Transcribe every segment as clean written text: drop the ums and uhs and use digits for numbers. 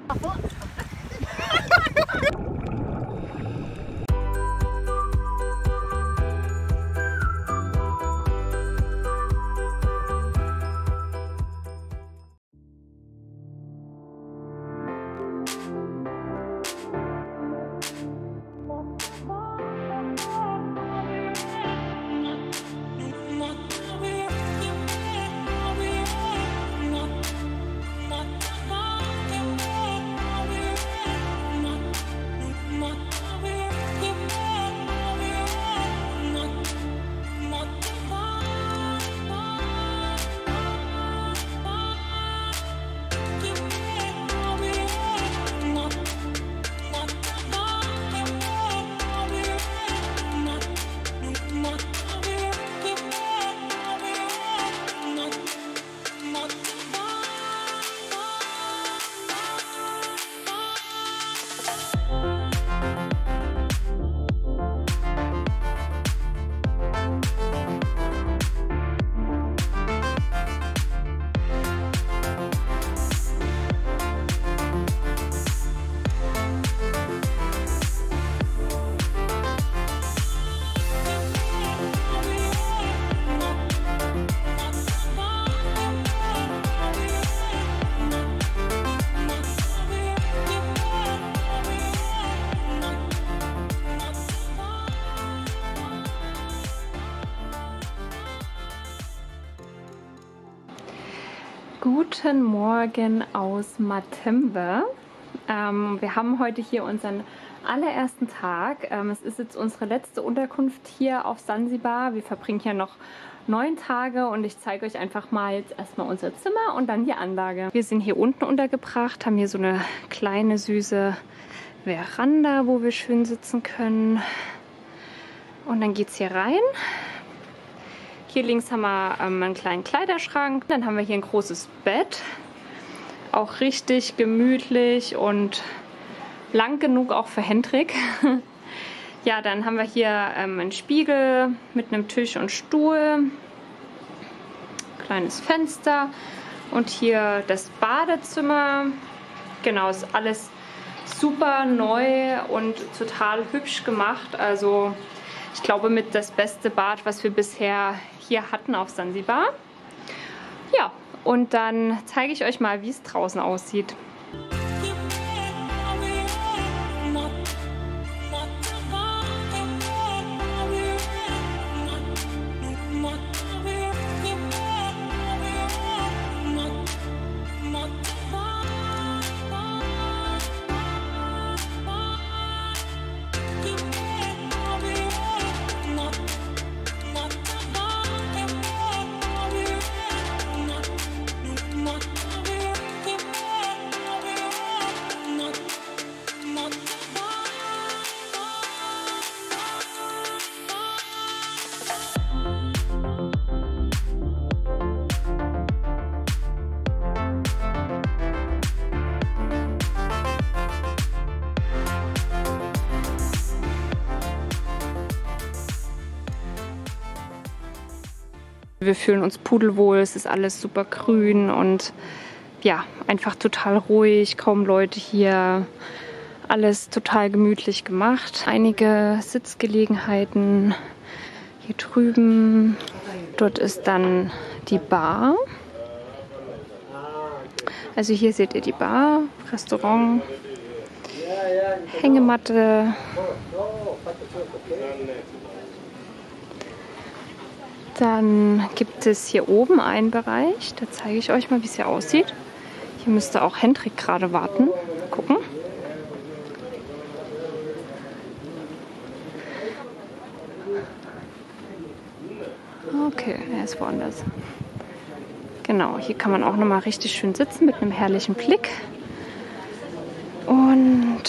Guten Morgen aus Matembe. Wir haben heute hier unseren allerersten Tag. Es ist jetzt unsere letzte Unterkunft hier auf Sansibar. Wir verbringen hier noch 9 Tage und ich zeige euch einfach mal jetzt erstmal unser Zimmer und dann die Anlage. Wir sind hier unten untergebracht, haben hier so eine kleine süße Veranda, wo wir schön sitzen können. Und dann geht es hier rein. Hier links haben wir einen kleinen Kleiderschrank. Dann haben wir hier ein großes Bett. Auch richtig gemütlich und lang genug auch für Hendrik. Ja, dann haben wir hier einen Spiegel mit einem Tisch und Stuhl. Kleines Fenster. Und hier das Badezimmer. Genau, ist alles super neu und total hübsch gemacht. Also ich glaube mit das beste Bad, was wir bisher hier hatten auf Sansibar. Ja, und dann zeige ich euch mal, wie es draußen aussieht. Wir fühlen uns pudelwohl, es ist alles super grün und ja, einfach total ruhig, kaum Leute hier, alles total gemütlich gemacht. Einige Sitzgelegenheiten hier drüben. Dort ist dann die Bar. Also hier seht ihr die Bar, Restaurant, Hängematte. Dann gibt es hier oben einen Bereich, da zeige ich euch mal, wie es hier aussieht. Hier müsste auch Hendrik gerade warten. Gucken. Okay, er ist woanders. Genau, hier kann man auch nochmal richtig schön sitzen mit einem herrlichen Blick. Und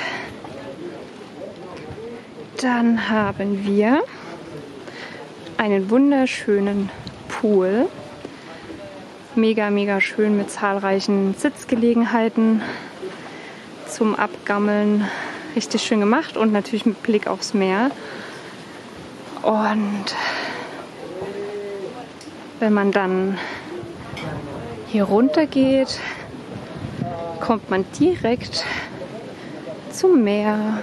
dann haben wir einen wunderschönen Pool. Mega, mega schön mit zahlreichen Sitzgelegenheiten zum Abgammeln. Richtig schön gemacht und natürlich mit Blick aufs Meer. Und wenn man dann hier runter geht, kommt man direkt zum Meer.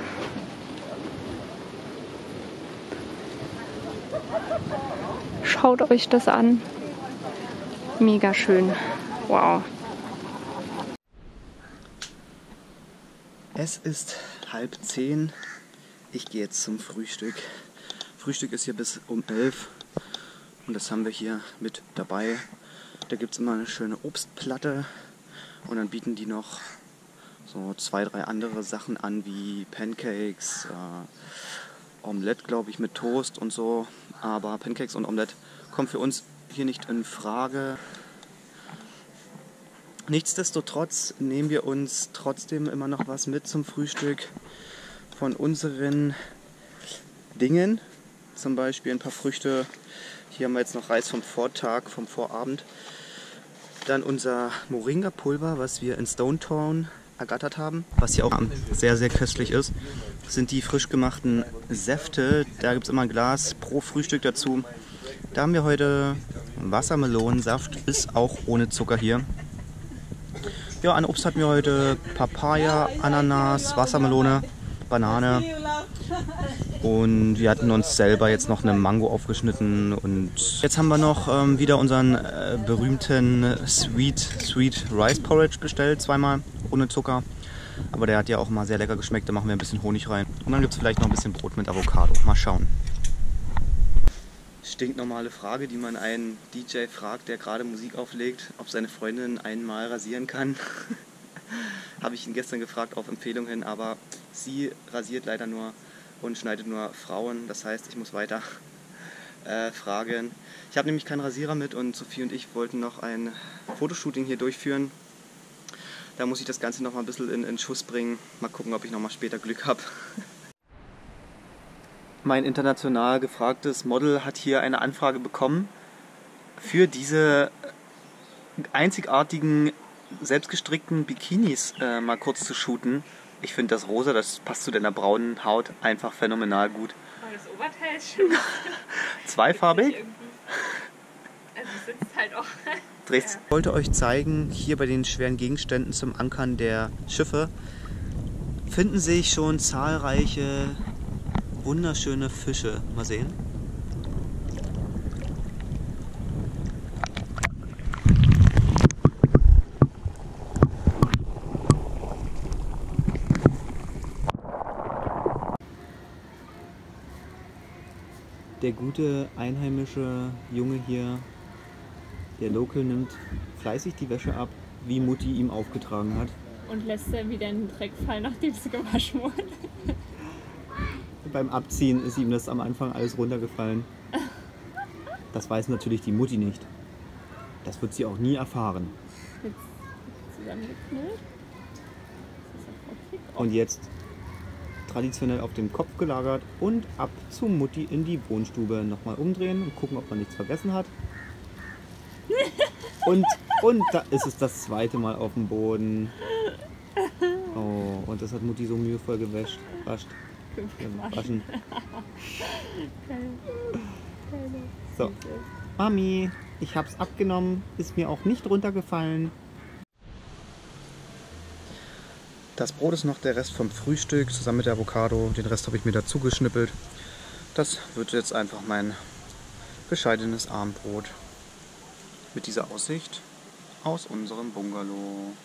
Schaut euch das an. Mega schön. Wow. Es ist 9:30. Ich gehe jetzt zum Frühstück. Frühstück ist hier bis um 11 und das haben wir hier mit dabei. Da gibt es immer eine schöne Obstplatte und dann bieten die noch so 2, 3 andere Sachen an wie Pancakes, Omelette, glaube ich, mit Toast und so. Aber Pancakes und Omelette kommen für uns hier nicht in Frage. Nichtsdestotrotz nehmen wir uns trotzdem immer noch was mit zum Frühstück von unseren Dingen. Zum Beispiel ein paar Früchte. Hier haben wir jetzt noch Reis vom Vortag, vom Vorabend. Dann unser Moringa-Pulver, was wir in Stone Town ergattert haben. Was hier auch sehr, sehr köstlich ist, sind die frisch gemachten Säfte. Da gibt es immer ein Glas pro Frühstück dazu. Da haben wir heute Wassermelonensaft, ist auch ohne Zucker hier. Ja, an Obst hatten wir heute Papaya, Ananas, Wassermelone, Banane und wir hatten uns selber jetzt noch eine Mango aufgeschnitten und jetzt haben wir noch wieder unseren berühmten Sweet Rice Porridge bestellt, zweimal ohne Zucker, aber der hat ja auch mal sehr lecker geschmeckt, da machen wir ein bisschen Honig rein und dann gibt es vielleicht noch ein bisschen Brot mit Avocado, mal schauen. Stinknormale Frage, die man einen DJ fragt, der gerade Musik auflegt, ob seine Freundin einmal rasieren kann. Habe ich ihn gestern gefragt auf Empfehlung hin, aber sie rasiert leider nur und schneidet nur Frauen. Das heißt, ich muss weiter fragen. Ich habe nämlich keinen Rasierer mit und Sophie und ich wollten noch ein Fotoshooting hier durchführen. Da muss ich das Ganze noch mal ein bisschen in Schuss bringen. Mal gucken, ob ich noch mal später Glück habe. Mein international gefragtes Model hat hier eine Anfrage bekommen, für diese einzigartigen, selbstgestrickten Bikinis mal kurz zu shooten. Ich finde das rosa, das passt zu deiner braunen Haut einfach phänomenal gut. Oh, das Oberteil ist schön. Zweifarbig? Also sitzt halt auch. Ich wollte euch zeigen, hier bei den schweren Gegenständen zum Ankern der Schiffe finden sich schon zahlreiche wunderschöne Fische. Mal sehen. Der gute einheimische Junge hier, der Local, nimmt fleißig die Wäsche ab, wie Mutti ihm aufgetragen hat. Und lässt er wieder in den Dreck fallen, nachdem sie gewaschen wurde. Beim Abziehen ist ihm das am Anfang alles runtergefallen. Das weiß natürlich die Mutti nicht. Das wird sie auch nie erfahren. Jetzt zusammengeknüllt. Und jetzt traditionell auf dem Kopf gelagert und ab zu Mutti in die Wohnstube. Nochmal umdrehen und gucken, ob man nichts vergessen hat. Und da ist es das zweite Mal auf dem Boden. Oh, und das hat Mutti so mühevoll gewascht. Waschen. So, Mami, ich hab's abgenommen, ist mir auch nicht runtergefallen. Das Brot ist noch der Rest vom Frühstück, zusammen mit der Avocado. Den Rest habe ich mir dazu geschnippelt. Das wird jetzt einfach mein bescheidenes Abendbrot mit dieser Aussicht aus unserem Bungalow.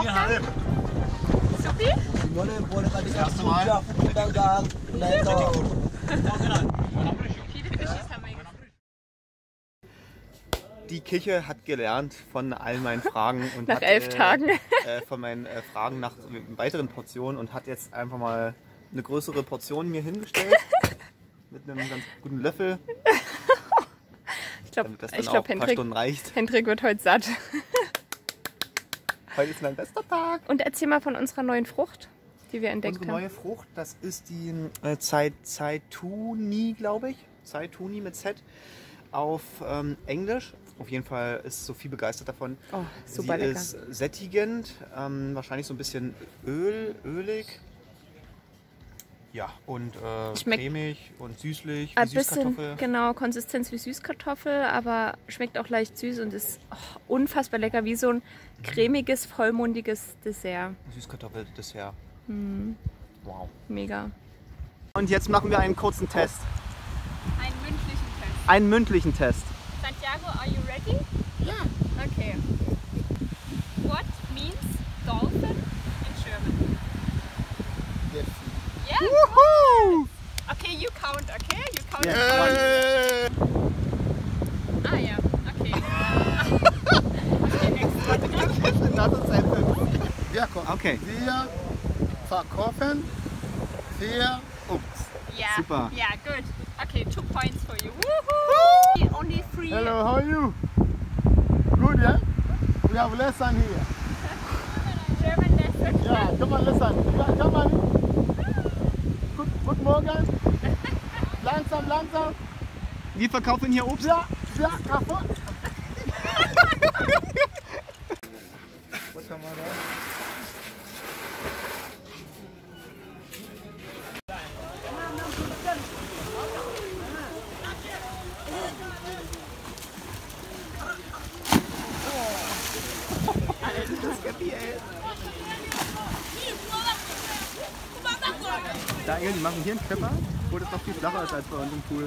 Tauchgang? Supi? Das erste Mal. Viele Fischis haben wir gesehen. Die Kiche hat gelernt von all meinen Fragen und Nach hat, 11 Tagen. Von meinen Fragen nach weiteren Portionen und hat jetzt einfach mal eine größere Portion mir hingestellt mit einem ganz guten Löffel. Ich glaube, reicht. Hendrik wird heute satt. Heute ist mein bester Tag. Und erzähl mal von unserer neuen Frucht, die wir entdeckt Unsere haben. neue Frucht, das ist die Zaituni, glaube ich. Zaituni mit Z auf Englisch. Auf jeden Fall ist Sophie begeistert davon. Oh, super Sie lecker. ist sättigend, wahrscheinlich so ein bisschen ölig. Ja, und cremig und süßlich, wie Ein Süßkartoffel. bisschen, genau, Konsistenz wie Süßkartoffel, aber schmeckt auch leicht süß und ist unfassbar lecker, wie so ein cremiges, vollmundiges Dessert. Süßkartoffeldessert. Wow. Mega. Und jetzt machen wir einen kurzen Test. Einen mündlichen Test. Einen mündlichen Test. Santiago, are you ready? Ja. Okay. What means dolphin in German? Yeah. Woohoo! Okay, you count, okay? You count. Yeah. Ah ja, okay. Okay, next one. Das ist ein Wir kommen. Okay. Wir verkaufen 4 Obst. Yeah. Super. Yeah, good. Okay, 2 points for you. Woohoo! Only 3. Hello, how are you? Good, yeah? We have lesson here. German lesson. Yeah, come on, listen. Yeah, come on. Good morning. Langsam. Wir verkaufen hier Obst. Ja, kaputt. Was haben wir da? Daniel, die machen hier einen Pfeffer, wo das noch viel flacher ist als bei uns im Pool.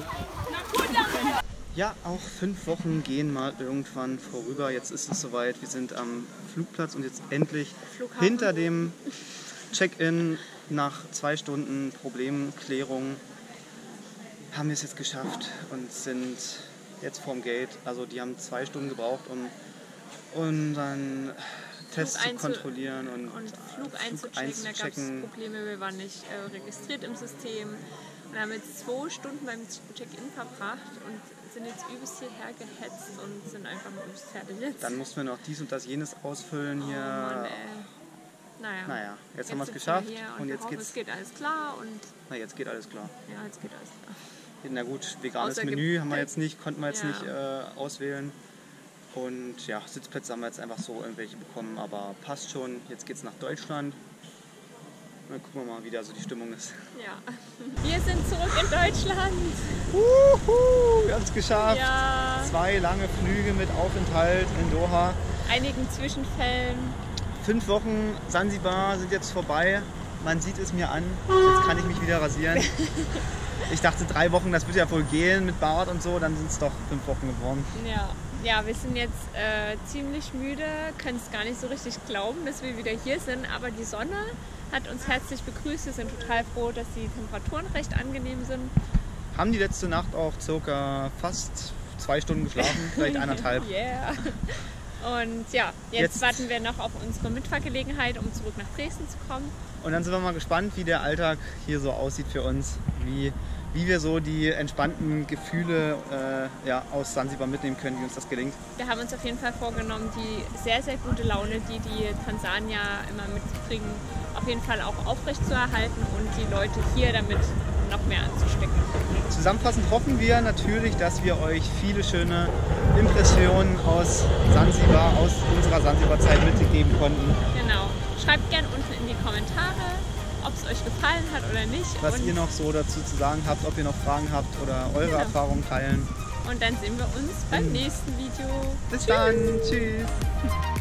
Ja, auch 5 Wochen gehen mal irgendwann vorüber. Jetzt ist es soweit. Wir sind am Flugplatz und jetzt endlich hinter dem Check-in nach 2 Stunden Problemklärung haben wir es jetzt geschafft und sind jetzt vorm Gate. Also die haben 2 Stunden gebraucht, um unseren Test zu kontrollieren und Flug einzuchecken. Da gab es Probleme, wir waren nicht registriert im System. Und haben jetzt 2 Stunden beim Check-in verbracht und sind jetzt übelst hierher gehetzt und sind einfach mal übelst fertig jetzt. Dann mussten wir noch dies und das jenes ausfüllen hier. Oh Mann, Naja, jetzt haben wir es geschafft und jetzt geht's. Es geht alles klar und na, jetzt geht alles klar. ja, jetzt geht alles klar. Na gut, veganes Außer Menü haben wir jetzt nicht, konnten wir jetzt Ja. nicht auswählen. Und ja, Sitzplätze haben wir jetzt einfach so irgendwelche bekommen, aber passt schon. Jetzt geht's nach Deutschland. Dann gucken wir mal, wie da so die Stimmung ist. Ja. Wir sind zurück in Deutschland. Wir haben es geschafft. Ja. 2 lange Flüge mit Aufenthalt in Doha. Einigen Zwischenfällen. 5 Wochen Sansibar sind jetzt vorbei. Man sieht es mir an. Jetzt kann ich mich wieder rasieren. Ich dachte 3 Wochen, das wird ja wohl gehen mit Bart und so. Dann sind es doch 5 Wochen geworden. Ja, wir sind jetzt ziemlich müde, können es gar nicht so richtig glauben, dass wir wieder hier sind. Aber die Sonne hat uns herzlich begrüßt. Wir sind total froh, dass die Temperaturen recht angenehm sind. Haben die letzte Nacht auch circa fast 2 Stunden geschlafen, vielleicht 1,5. Yeah. Und ja, jetzt warten wir noch auf unsere Mitfahrgelegenheit, um zurück nach Dresden zu kommen. Und dann sind wir mal gespannt, wie der Alltag hier so aussieht für uns. Wie wir so die entspannten Gefühle aus Sansibar mitnehmen können, wie uns das gelingt. Wir haben uns auf jeden Fall vorgenommen, die sehr, sehr gute Laune, die Tansanier immer mitbringen, auf jeden Fall auch aufrecht zu erhalten und die Leute hier damit noch mehr anzustecken. Zusammenfassend hoffen wir natürlich, dass wir euch viele schöne Impressionen aus Sansibar, aus unserer Sansibar-Zeit mitgeben konnten. Genau. Schreibt gerne unten in die Kommentare, ob es euch gefallen hat oder nicht. Was ihr noch so dazu zu sagen habt, ob ihr noch Fragen habt oder eure Erfahrungen teilen. Und dann sehen wir uns beim nächsten Video. Bis dann. Tschüss.